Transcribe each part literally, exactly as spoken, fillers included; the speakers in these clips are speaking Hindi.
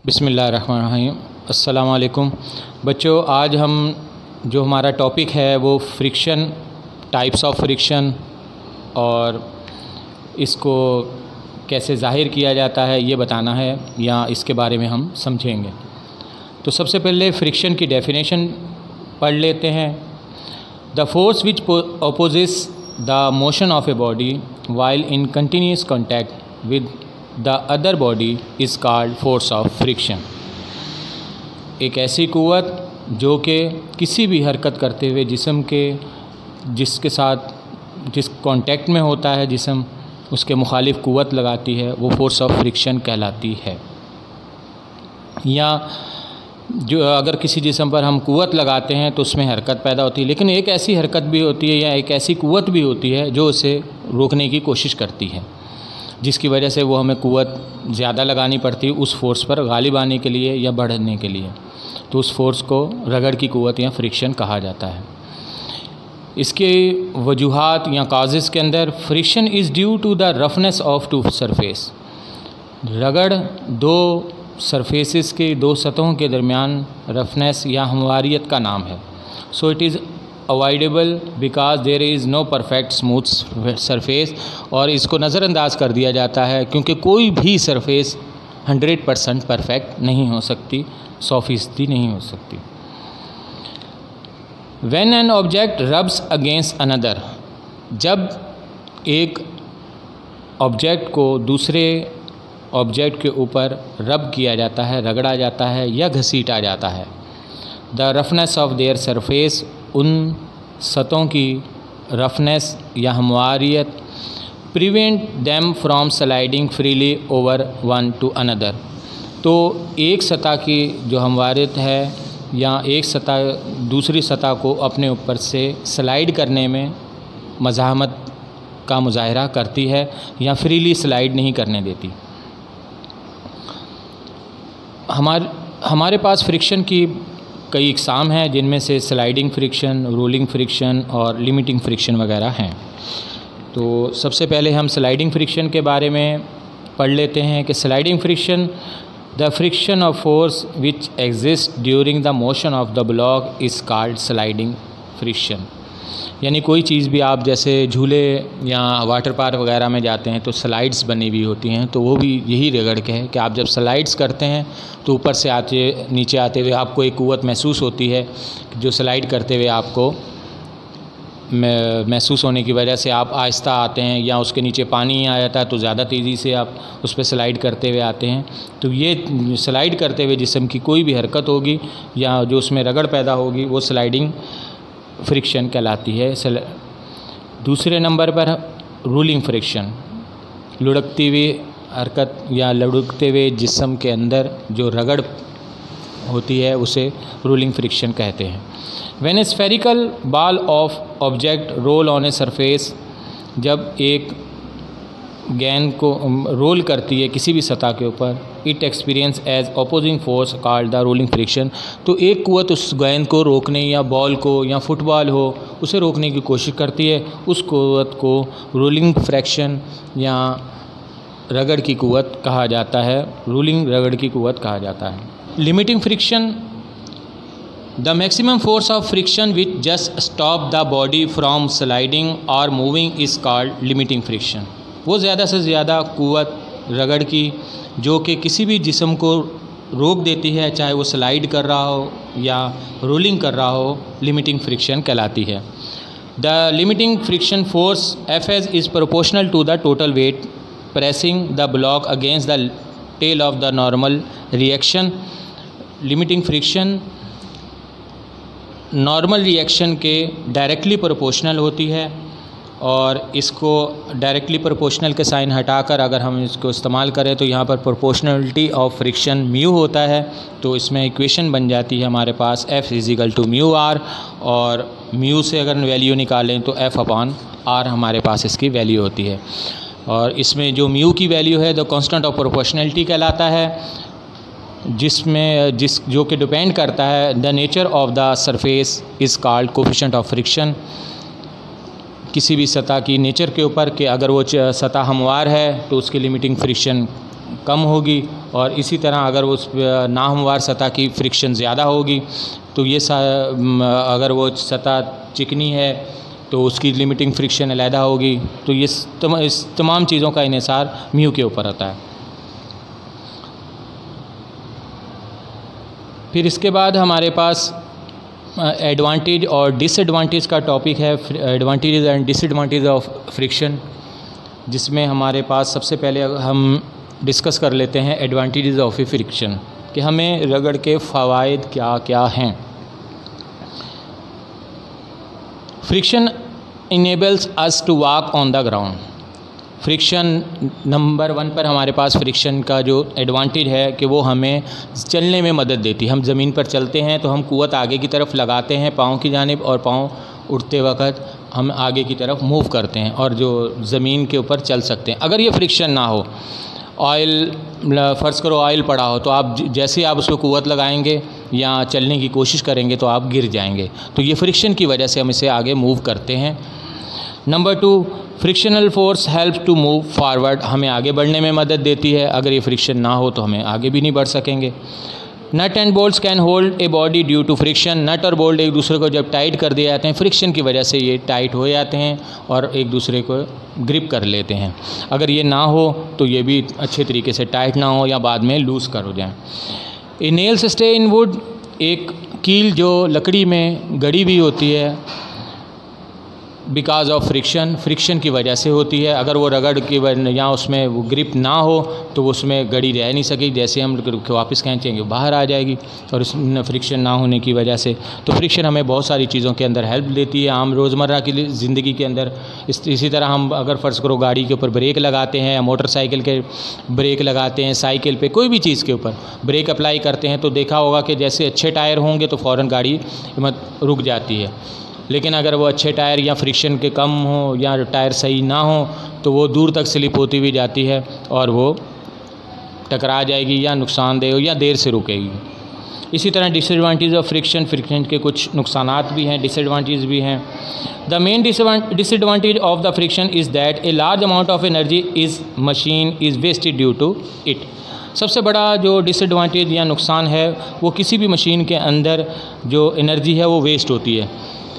बिस्मिल्लाहिर्रहमानिर्रहीम। अस्सलामु अलैकुम बच्चों, आज हम जो हमारा टॉपिक है वो फ्रिक्शन, टाइप्स ऑफ फ्रिक्शन और इसको कैसे ज़ाहिर किया जाता है ये बताना है या इसके बारे में हम समझेंगे। तो सबसे पहले फ्रिक्शन की डेफिनेशन पढ़ लेते हैं। The force which opposes the motion of a body while in continuous contact with the other body is called force of friction. एक ऐसी क़ुव्वत जो कि किसी भी हरकत करते हुए जिस्म के जिसके साथ जिस कांटेक्ट में होता है जिस्म, उसके मुखालिफ क़ुव्वत लगाती है, वो फोर्स ऑफ फ्रिक्शन कहलाती है। या जो अगर किसी जिस्म पर हम क़ुव्वत लगाते हैं तो उसमें हरकत पैदा होती है, लेकिन एक ऐसी हरकत भी होती है या एक ऐसी क़ुव्वत भी होती है जो उसे रोकने की कोशिश करती है, जिसकी वजह से वो हमें क़ुव्वत ज़्यादा लगानी पड़ती है उस फोर्स पर गालिब आने के लिए या बढ़ने के लिए। तो उस फोर्स को रगड़ की क़ुव्वत या फ्रिक्शन कहा जाता है। इसके वजूहात या काजेज़ के अंदर friction is due to the roughness of two surface. रगड़ दो सरफेसेस के दो सतहों के दरमियान रफनेस या हमवारियत का नाम है। So it is avoidable because there is no perfect smooth surface. और इसको नज़रअंदाज कर दिया जाता है क्योंकि कोई भी सरफेस हंड्रेड परसेंट परफेक्ट नहीं हो सकती, सौ फीसदी नहीं हो सकती। When an object rubs against another, जब एक ऑब्जेक्ट को दूसरे ऑब्जेक्ट के ऊपर रब किया जाता है, रगड़ा जाता है या घसीटा जाता है, the roughness of their surface, उन सतहों की रफनेस या हमवारियत, prevent them from sliding freely over one to another. तो एक सतह की जो हमवारियत है या एक सतह दूसरी सतह को अपने ऊपर से स्लाइड करने में मज़ाहमत का मुजाहरा करती है या फ्रीली स्लाइड नहीं करने देती। हमारे हमारे पास फ्रिक्शन की कई इकसाम हैं, जिनमें से स्लाइडिंग फ्रिक्शन, रोलिंग फ्रिक्शन और लिमिटिंग फ्रिक्शन वगैरह हैं। तो सबसे पहले हम स्लाइडिंग फ्रिक्शन के बारे में पढ़ लेते हैं कि sliding friction the friction of force which exist during the motion of the block is called sliding friction. यानी कोई चीज़ भी आप जैसे झूले या वाटर पार्क वगैरह में जाते हैं तो स्लाइड्स बनी हुई होती हैं, तो वो भी यही रगड़ के है कि आप जब स्लाइड्स करते हैं तो ऊपर से आते नीचे आते हुए आपको एक क़ुव्वत महसूस होती है, जो स्लाइड करते हुए आपको महसूस होने की वजह से आप आहिस्ता आते हैं, या उसके नीचे पानी आ जाता है तो ज़्यादा तेज़ी से आप उस पर स्लाइड करते हुए आते हैं। तो ये स्लाइड करते हुए जिस्म की कोई भी हरकत होगी या जो उसमें रगड़ पैदा होगी वो स्लाइडिंग फ्रिक्शन कहलाती है। दूसरे नंबर पर रोलिंग फ्रिक्शन, लुढ़कती हुई हरकत या लुढ़कते हुए जिस्म के अंदर जो रगड़ होती है उसे रोलिंग फ्रिक्शन कहते हैं। When a spherical ball of object roll on a surface, जब एक गेंद को रोल करती है किसी भी सतह के ऊपर, it experience as opposing force called the rolling friction. तो एक क़ुव्वत उस गेंद को रोकने या बॉल को या फुटबॉल हो उसे रोकने की कोशिश करती है, उस क़ुव्वत को रोलिंग फ्रिक्शन या रगड़ की क़ुव्वत कहा जाता है, रोलिंग रगड़ की क़ुव्वत कहा जाता है। Limiting friction the maximum force of friction which just stop the body from sliding और moving is called limiting friction. वो ज़्यादा से ज़्यादा क़ुव्वत रगड़ की जो कि किसी भी जिस्म को रोक देती है, चाहे वो स्लाइड कर रहा हो या रोलिंग कर रहा हो, लिमिटिंग फ्रिक्शन कहलाती है। The limiting friction force F s is proportional to the total weight pressing the block against the tail of the normal reaction. Limiting friction normal reaction के डायरेक्टली प्रोपोर्शनल होती है, और इसको डायरेक्टली प्रोपोर्शनल के साइन हटाकर अगर हम इसको इस्तेमाल करें तो यहाँ पर प्रोपोर्शनलिटी ऑफ फ्रिक्शन म्यू होता है। तो इसमें इक्वेशन बन जाती है हमारे पास F is equal to mu R, और म्यू से अगर वैल्यू निकालें तो एफ अपॉन आर हमारे पास इसकी वैल्यू होती है। और इसमें जो म्यू की वैल्यू है द कांस्टेंट ऑफ प्रोपोर्शनलिटी कहलाता है, जिसमें जिस जो कि डिपेंड करता है the nature of the surface is called coefficient of friction. किसी भी सतह की नेचर के ऊपर कि अगर वो सतह हमवार है तो उसकी लिमिटिंग फ्रिक्शन कम होगी, और इसी तरह अगर उस नाहमवार सतह की फ्रिक्शन ज़्यादा होगी तो ये अगर वो सतह चिकनी है तो उसकी लिमिटिंग फ्रिक्शन अलहदा होगी। तो ये तम, इस तमाम चीज़ों का इन्हिसार म्यू के ऊपर होता है। फिर इसके बाद हमारे पास एडवांटेज और डिसएडवांटेज का टॉपिक है, advantage and disadvantage of friction, जिसमें हमारे पास सबसे पहले हम डिस्कस कर लेते हैं एडवांटेजेस ऑफ ए फ्रिक्शन, कि हमें रगड़ के फ़वाइद क्या क्या हैं। Friction enables us to walk on the ground. Friction number one पर हमारे पास फ्रिक्शन का जो एडवांटेज है कि वो हमें चलने में मदद देती है। हम ज़मीन पर चलते हैं तो हम कुव्वत आगे की तरफ लगाते हैं पाँव की जानिब, और पाँव उठते वक्त हम आगे की तरफ मूव करते हैं और जो ज़मीन के ऊपर चल सकते हैं। अगर ये फ्रिक्शन ना हो, ऑयल फ़र्ज़ करो ऑयल पड़ा हो, तो आप जैसे आप उसको कुव्वत लगाएंगे या चलने की कोशिश करेंगे तो आप गिर जाएंगे। तो ये फ्रिक्शन की वजह से हम इसे आगे मूव करते हैं। Number two, frictional force help to move forward, हमें आगे बढ़ने में मदद देती है। अगर ये फ्रिक्शन ना हो तो हमें आगे भी नहीं बढ़ सकेंगे। Nut and bolts can hold a body due to friction. Nut और बोल्ट एक दूसरे को जब टाइट कर दिए जाते हैं, फ्रिक्शन की वजह से ये टाइट हो जाते हैं और एक दूसरे को ग्रिप कर लेते हैं। अगर ये ना हो तो ये भी अच्छे तरीके से टाइट ना हो या बाद में लूज़ कर हो जाए। A nails stay in wood, एक कील जो लकड़ी में गड़ी हुई होती है बिकॉज ऑफ फ्रिक्शन, फ्रिक्शन की वजह से होती है। अगर वो रगड़ की या उसमें वो ग्रिप ना हो तो उसमें गड़ी रह नहीं सकेगी, जैसे हम वापस खींचेंगे बाहर आ जाएगी, और इस फ्रिक्शन ना होने की वजह से। तो फ्रिक्शन हमें बहुत सारी चीज़ों के अंदर हेल्प देती है आम रोज़मर्रा की ज़िंदगी के अंदर। इस इसी तरह हम अगर फ़र्ज़ करो गाड़ी के ऊपर ब्रेक लगाते हैं या मोटरसाइकिल के ब्रेक लगाते हैं, साइकिल पे कोई भी चीज़ के ऊपर ब्रेक अप्लाई करते हैं, तो देखा होगा कि जैसे अच्छे टायर होंगे तो फ़ौरन गाड़ी मत रुक जाती है। लेकिन अगर वो अच्छे टायर या फ्रिक्शन के कम हो या टायर सही ना हो तो वो दूर तक स्लिप होती हुई जाती है और वो टकरा जाएगी या नुकसानदेह या देर से रुकेगी। इसी तरह डिसएडवांटेज ऑफ फ्रिक्शन, फ्रिक्शन के कुछ नुकसानात भी हैं, डिसएडवांटेज भी हैं। The main disadvantage of the friction is that a large amount of energy is machine is wasted due to it. सबसे बड़ा जो डिसएडवांटेज या नुकसान है वो किसी भी मशीन के अंदर जो एनर्जी है वो वेस्ट होती है।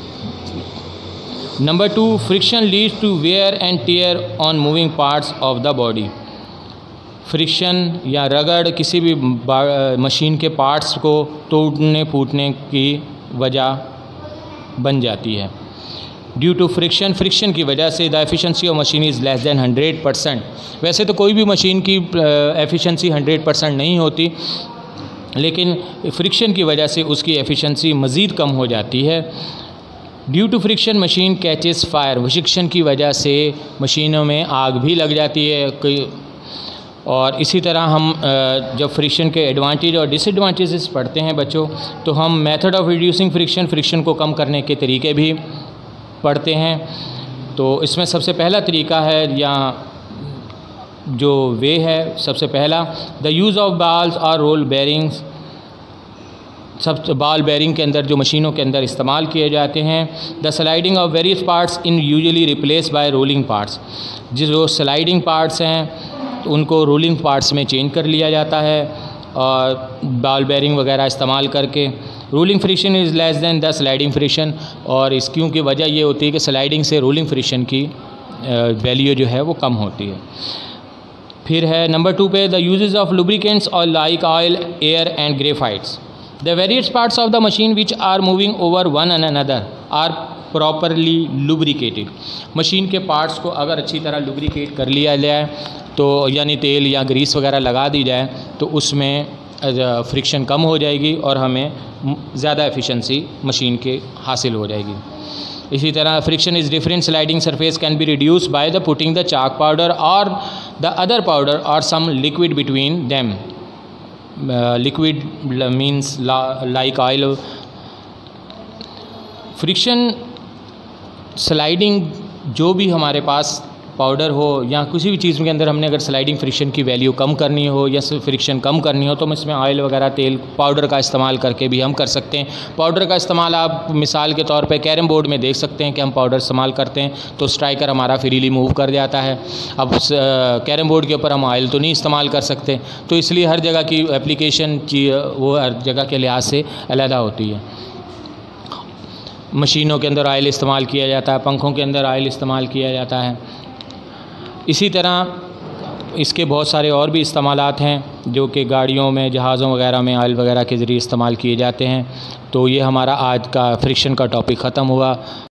Number two, friction leads to wear and tear on moving parts of the body. Friction या रगड़ किसी भी मशीन के पार्ट्स को तोड़ने फूटने की वजह बन जाती है। ड्यू टू फ्रिक्शन, फ्रिक्शन की वजह से the efficiency of machine is less than hundred percent. वैसे तो कोई भी मशीन की एफिशिएंसी हंड्रेड परसेंट नहीं होती, लेकिन फ्रिक्शन की वजह से उसकी एफिशिएंसी मज़ीद कम हो जाती है। Due to friction machine catches fire, friction की वजह से मशीनों में आग भी लग जाती है। और इसी तरह हम जब फ्रिक्शन के एडवांटेज और डिसएडवांटेजेस पढ़ते हैं बच्चों, तो हम method of reducing friction, friction को कम करने के तरीके भी पढ़ते हैं। तो इसमें सबसे पहला तरीका है या जो वे है, सबसे पहला द यूज़ ऑफ बाल्स और रोल बेरिंग्स। सब बाल बेरिंग के अंदर जो मशीनों के अंदर इस्तेमाल किए जाते हैं। The sliding of various parts in usually replace by rolling parts. जो स्लाइडिंग पार्ट्स हैं उनको रोलिंग पार्ट्स में चेंज कर लिया जाता है और बाल बेरिंग वगैरह इस्तेमाल करके। Rolling friction is less than the sliding friction, और इस क्यों की वजह ये होती है कि स्लाइडिंग से रोलिंग फ्रिक्शन की वैल्यू जो है वो कम होती है। फिर है नंबर टू पे द यूजेस ऑफ लुब्रिकेंट्स और like oil, air and graphites. The various parts of the machine which are moving over one another are properly lubricated. Machine के पार्ट्स को अगर अच्छी तरह लुब्रिकेट कर लिया जाए तो यानी तेल या ग्रीस वगैरह लगा दी जाए तो उसमें फ्रिक्शन कम हो जाएगी और हमें ज़्यादा एफिशिएंसी मशीन के हासिल हो जाएगी। इसी तरह friction is different sliding surface can be reduce by the putting the chalk powder और द अदर पाउडर और some liquid between them. Liquid means like oil. Friction sliding जो भी हमारे पास पाउडर हो या किसी भी चीज़ के अंदर हमने अगर स्लाइडिंग फ्रिक्शन की वैल्यू कम करनी हो या फ्रिक्शन कम करनी हो तो हम इसमें ऑयल वगैरह तेल पाउडर का इस्तेमाल करके भी हम कर सकते हैं। पाउडर का इस्तेमाल आप मिसाल के तौर पे कैरम बोर्ड में देख सकते हैं कि हम पाउडर इस्तेमाल करते हैं तो स्ट्राइकर हमारा फ्रीली मूव कर जाता है। अब कैरम बोर्ड के ऊपर हम ऑयल तो नहीं इस्तेमाल कर सकते, तो इसलिए हर जगह की एप्लीकेशन वो हर जगह के लिहाज से अलहदा होती है। मशीनों के अंदर ऑयल इस्तेमाल किया जाता है, पंखों के अंदर ऑयल इस्तेमाल किया जाता है। इसी तरह इसके बहुत सारे और भी इस्तेमालात हैं जो कि गाड़ियों में, जहाज़ों वगैरह में ऑयल वगैरह के ज़रिए इस्तेमाल किए जाते हैं। तो ये हमारा आज का फ्रिक्शन का टॉपिक ख़त्म हुआ।